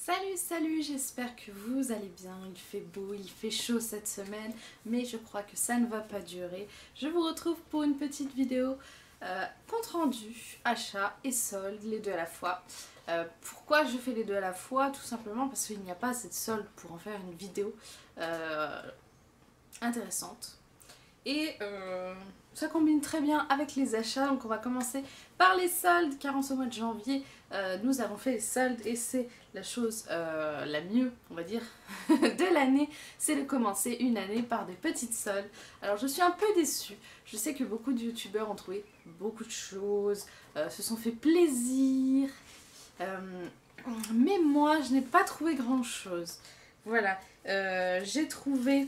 Salut, salut, j'espère que vous allez bien, il fait beau, il fait chaud cette semaine, mais je crois que ça ne va pas durer. Je vous retrouve pour une petite vidéo compte rendu, achat et solde, les deux à la fois. Pourquoi je fais les deux à la fois? Tout simplement parce qu'il n'y a pas assez de solde pour en faire une vidéo intéressante. Et ça combine très bien avec les achats, donc on va commencer par les soldes, car en ce mois de janvier, nous avons fait les soldes et c'est la chose la mieux, on va dire, de l'année, c'est de commencer une année par des petites soldes. Alors je suis un peu déçue, je sais que beaucoup de youtubeurs ont trouvé beaucoup de choses, se sont fait plaisir, mais moi je n'ai pas trouvé grand chose. Voilà, j'ai trouvé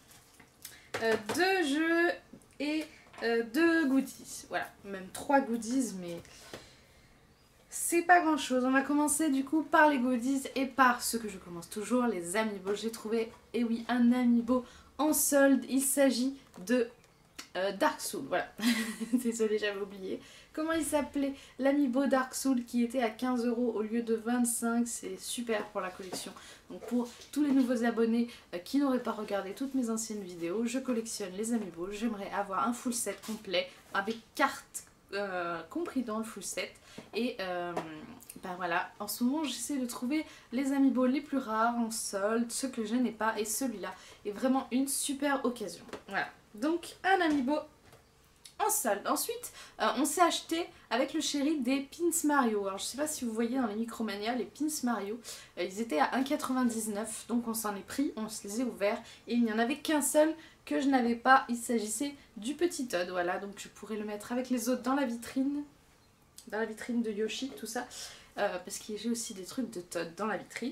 deux jeux et deux goodies. Voilà, même trois goodies, mais c'est pas grand chose. On va commencer du coup par les goodies et par ce que je commence toujours, les amiibo. J'ai trouvé, et oui, un amiibo en solde. Il s'agit de Dark Soul. Voilà, désolée, j'avais oublié. Comment il s'appelait? L'amiibo Dark Soul qui était à 15 € au lieu de 25. C'est super pour la collection. Donc pour tous les nouveaux abonnés qui n'auraient pas regardé toutes mes anciennes vidéos, je collectionne les amiibo. J'aimerais avoir un full set complet avec cartes compris dans le full set. Et ben voilà, en ce moment j'essaie de trouver les amiibo les plus rares en solde, ceux que je n'ai pas, et celui-là est vraiment une super occasion. Voilà, donc un amiibo en solde. Ensuite, on s'est acheté avec le chéri des Pins Mario. Alors je sais pas si vous voyez dans les Micromania les Pins Mario, ils étaient à 1,99 €, donc on s'en est pris, on se les a ouverts et il n'y en avait qu'un seul que je n'avais pas. Il s'agissait du petit Todd, voilà, donc je pourrais le mettre avec les autres dans la vitrine de Yoshi, tout ça, parce que j'ai aussi des trucs de Todd dans la vitrine.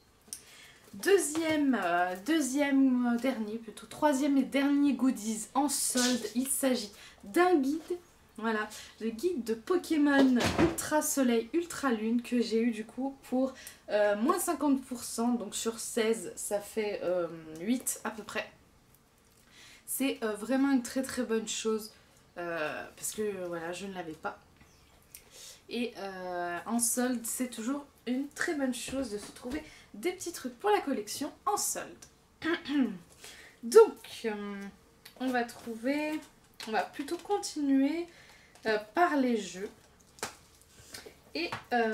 Troisième et dernier goodies en solde, il s'agit d'un guide, voilà, le guide de Pokémon Ultra Soleil, Ultra Lune que j'ai eu du coup pour moins 50%, donc sur 16 ça fait 8 à peu près. C'est vraiment une très très bonne chose parce que voilà, je ne l'avais pas. Et en solde, c'est toujours une très bonne chose de se trouver des petits trucs pour la collection en solde. Donc, on va plutôt continuer par les jeux. Et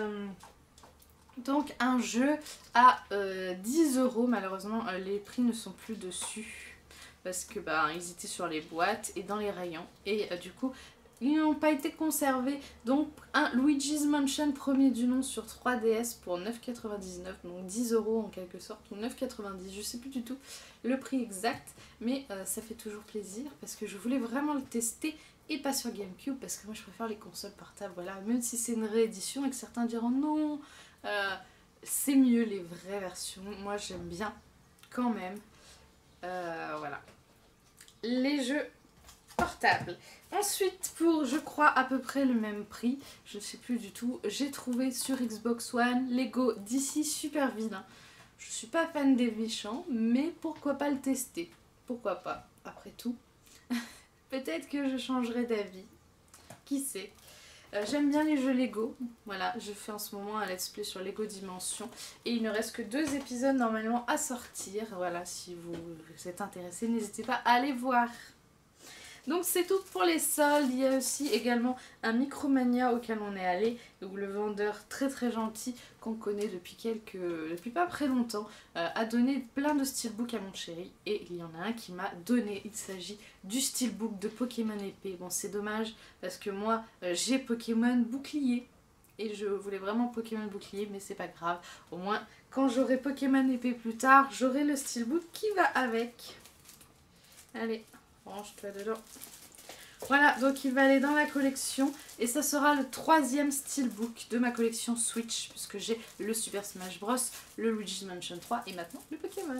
donc un jeu à 10 €, malheureusement les prix ne sont plus dessus. Parce que ils étaient sur les boîtes et dans les rayons. Et du coup, ils n'ont pas été conservés. Donc un Luigi's Mansion premier du nom sur 3DS pour 9,99 €. Donc 10 € en quelque sorte. Ou 9,90 €. Je sais plus du tout le prix exact. Mais ça fait toujours plaisir. Parce que je voulais vraiment le tester. Et pas sur GameCube. Parce que moi je préfère les consoles portables. Voilà. Même si c'est une réédition et que certains diront non. C'est mieux les vraies versions. Moi j'aime bien quand même. Voilà. Les jeux portables. Ensuite, pour je crois à peu près le même prix, je ne sais plus du tout, j'ai trouvé sur Xbox One Lego DC Super Villain. Je suis pas fan des méchants, mais pourquoi pas le tester? Pourquoi pas, après tout. Peut-être que je changerai d'avis. Qui sait? J'aime bien les jeux Lego. Voilà, je fais en ce moment un let's play sur Lego Dimension. Et il ne reste que 2 épisodes normalement à sortir. Voilà, si vous êtes intéressés, n'hésitez pas à aller voir. Donc c'est tout pour les soldes. Il y a aussi également un Micromania auquel on est allé, où le vendeur très très gentil qu'on connaît depuis pas très longtemps a donné plein de steelbooks à mon chéri, et il y en a un qui m'a donné. Il s'agit du steelbook de Pokémon épée. Bon, c'est dommage parce que moi j'ai Pokémon bouclier et je voulais vraiment Pokémon bouclier, mais c'est pas grave. Au moins quand j'aurai Pokémon épée plus tard, j'aurai le steelbook qui va avec. Allez, range-toi dedans. Voilà, donc il va aller dans la collection et ça sera le 3e steelbook de ma collection Switch, puisque j'ai le Super Smash Bros, le Luigi's Mansion 3 et maintenant le Pokémon.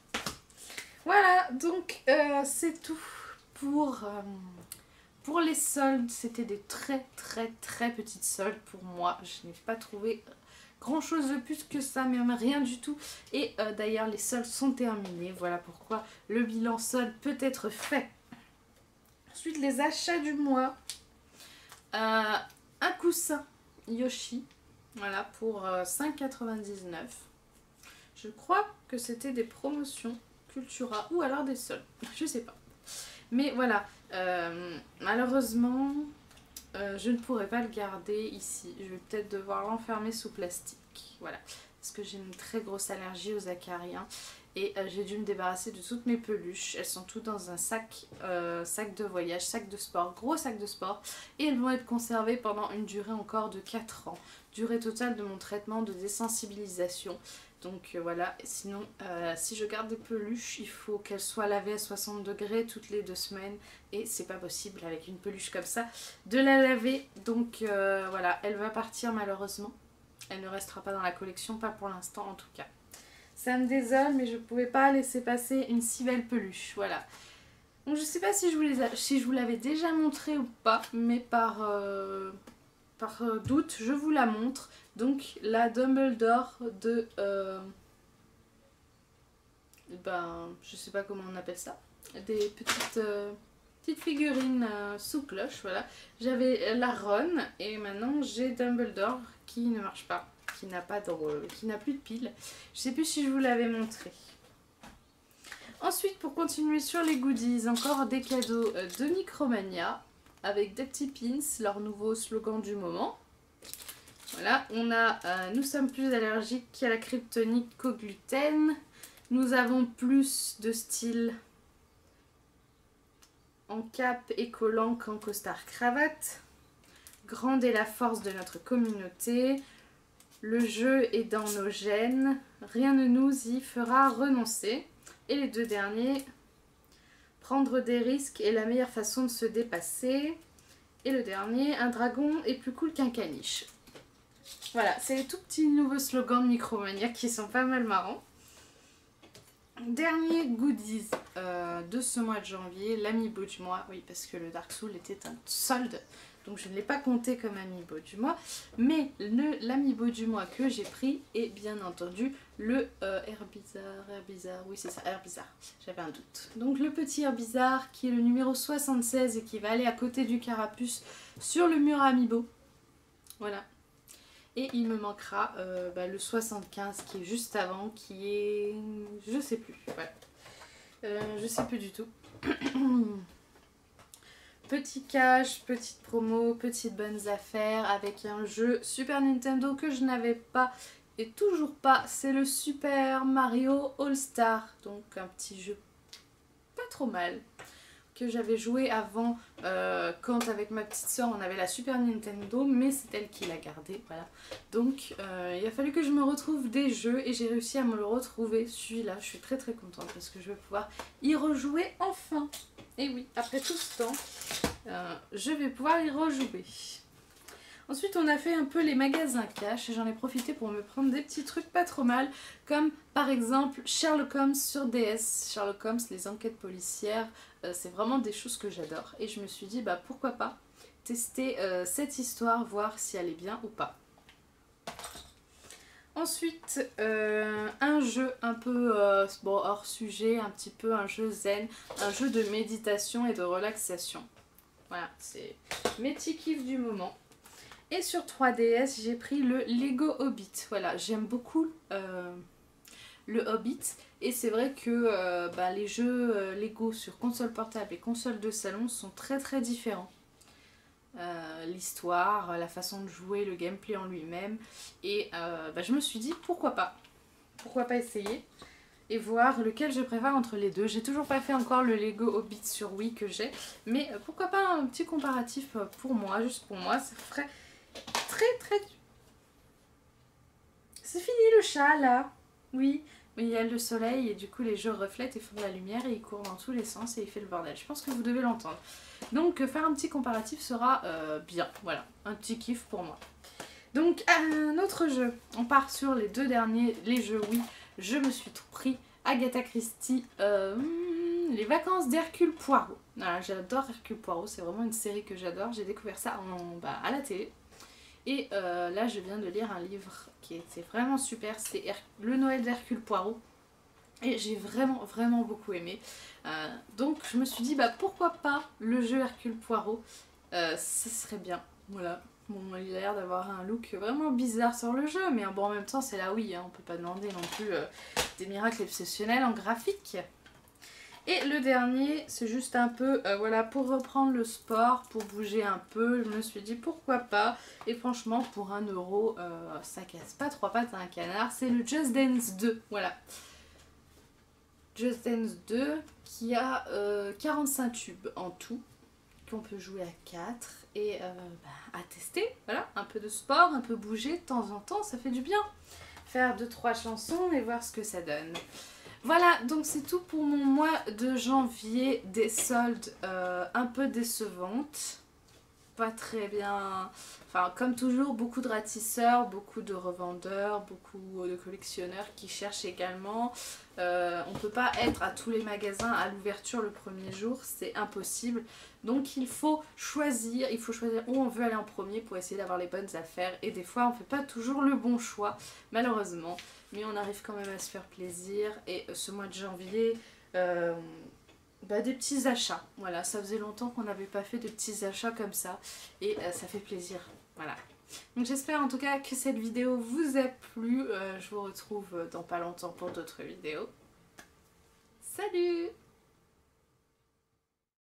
Voilà, donc c'est tout pour les soldes. C'était des très très très petites soldes pour moi. Je n'ai pas trouvé grand chose de plus que ça, même rien du tout. Et d'ailleurs les soldes sont terminés. Voilà pourquoi le bilan solde peut être fait. Ensuite, les achats du mois. Un coussin Yoshi. Voilà, pour 5,99 €. Je crois que c'était des promotions Cultura ou alors des soldes, je sais pas. Mais voilà, malheureusement, je ne pourrai pas le garder ici. Je vais peut-être devoir l'enfermer sous plastique, voilà. Parce que j'ai une très grosse allergie aux acariens. Et j'ai dû me débarrasser de toutes mes peluches. Elles sont toutes dans un sac, sac de voyage, sac de sport, gros sac de sport. Et elles vont être conservées pendant une durée encore de 4 ans. Durée totale de mon traitement de désensibilisation. Donc voilà, sinon si je garde des peluches, il faut qu'elles soient lavées à 60 degrés toutes les 2 semaines. Et c'est pas possible avec une peluche comme ça de la laver. Donc voilà, elle va partir malheureusement. Elle ne restera pas dans la collection, pas pour l'instant en tout cas. Ça me désole, mais je ne pouvais pas laisser passer une si belle peluche, voilà. Donc je sais pas si je vous l'avais déjà montré ou pas, mais par doute, je vous la montre. Donc la Dumbledore de... je sais pas comment on appelle ça. Des petites figurines sous cloche, voilà. J'avais la Ron et maintenant j'ai Dumbledore qui ne marche pas. Qui n'a plus de pile. Je sais plus si je vous l'avais montré. Ensuite, pour continuer sur les goodies, encore des cadeaux de Micromania avec des petits pins, leur nouveau slogan du moment. Voilà, on a nous sommes plus allergiques qu'à la kryptonite qu'au gluten. Nous avons plus de style en cape et collant qu'en costard cravate. Grande est la force de notre communauté. Le jeu est dans nos gènes, rien ne nous y fera renoncer. Et les 2 derniers, prendre des risques est la meilleure façon de se dépasser. Et le dernier, un dragon est plus cool qu'un caniche. Voilà, c'est les tout petits nouveaux slogans de Micromania qui sont pas mal marrants. Dernier goodies de ce mois de janvier, l'amiibo du mois. Oui, parce que le Dark Soul était un solde. Donc je ne l'ai pas compté comme amiibo du mois, mais l'amiibo du mois que j'ai pris est bien entendu le Herbizarre, oui c'est ça, Herbizarre, j'avais un doute. Donc le petit Herbizarre qui est le numéro 76 et qui va aller à côté du carapuce sur le mur amiibo, voilà. Et il me manquera le 75 qui est juste avant, qui est... je sais plus, voilà. Je sais plus du tout. Petit cash, petite promo, petites bonnes affaires avec un jeu Super Nintendo que je n'avais pas et toujours pas. C'est le Super Mario All Star. Donc un petit jeu pas trop mal que j'avais joué avant quand avec ma petite soeur on avait la Super Nintendo, mais c'est elle qui l'a gardé, voilà. Donc il a fallu que je me retrouve des jeux et j'ai réussi à me le retrouver, celui-là. Je suis très très contente parce que je vais pouvoir y rejouer enfin. Et oui, après tout ce temps, je vais pouvoir y rejouer. Ensuite, on a fait un peu les magasins cash et j'en ai profité pour me prendre des petits trucs pas trop mal, comme par exemple Sherlock Holmes sur DS. Sherlock Holmes, les enquêtes policières, c'est vraiment des choses que j'adore. Et je me suis dit, bah pourquoi pas tester cette histoire, voir si elle est bien ou pas. Ensuite, un jeu un peu hors sujet, un petit peu un jeu zen, un jeu de méditation et de relaxation. Voilà, c'est mes petits kiffs du moment. Et sur 3DS, j'ai pris le Lego Hobbit. Voilà, j'aime beaucoup le Hobbit. Et c'est vrai que les jeux Lego sur console portable et console de salon sont très très différents. L'histoire, la façon de jouer, le gameplay en lui-même. Et je me suis dit pourquoi pas essayer et voir lequel je préfère entre les deux. J'ai toujours pas fait encore le Lego Hobbit sur Wii que j'ai, mais pourquoi pas un petit comparatif pour moi, juste pour moi, ça ferait très... C'est fini le chat là. Oui, mais il y a le soleil et du coup les jeux reflètent et font de la lumière et il court dans tous les sens et il fait le bordel. Je pense que vous devez l'entendre. Donc faire un petit comparatif sera bien, voilà, un petit kiff pour moi. Donc un autre jeu, on part sur les 2 derniers, les jeux oui, je me suis pris Agatha Christie, les vacances d'Hercule Poirot. Voilà, j'adore Hercule Poirot, c'est vraiment une série que j'adore, j'ai découvert ça à la télé. Et là je viens de lire un livre qui était vraiment super, c'est Le Noël d'Hercule Poirot. Et j'ai vraiment beaucoup aimé. Donc je me suis dit pourquoi pas le jeu Hercule Poirot, ce serait bien. Voilà. Bon, il a l'air d'avoir un look vraiment bizarre sur le jeu, mais bon, en même temps, c'est la Wii, hein, on peut pas demander non plus des miracles exceptionnels en graphique. Et le dernier, c'est juste un peu, voilà, pour reprendre le sport, pour bouger un peu, je me suis dit pourquoi pas. Et franchement, pour 1 euro, ça casse pas 3 pattes à un canard, c'est le Just Dance 2, voilà. Just Dance 2 qui a 45 tubes en tout, qu'on peut jouer à 4 et à tester, voilà, un peu de sport, un peu bouger de temps en temps, ça fait du bien. Faire 2-3 chansons et voir ce que ça donne. Voilà, donc c'est tout pour mon mois de janvier, des soldes un peu décevantes, pas très bien, enfin comme toujours beaucoup de ratisseurs, beaucoup de revendeurs, beaucoup de collectionneurs qui cherchent également. On peut pas être à tous les magasins à l'ouverture le premier jour, c'est impossible. Donc il faut choisir où on veut aller en premier pour essayer d'avoir les bonnes affaires. Et des fois on fait pas toujours le bon choix, malheureusement. Mais on arrive quand même à se faire plaisir. Et ce mois de janvier, des petits achats. Voilà, ça faisait longtemps qu'on n'avait pas fait de petits achats comme ça. Et ça fait plaisir. Voilà. Donc j'espère en tout cas que cette vidéo vous a plu. Je vous retrouve dans pas longtemps pour d'autres vidéos. Salut!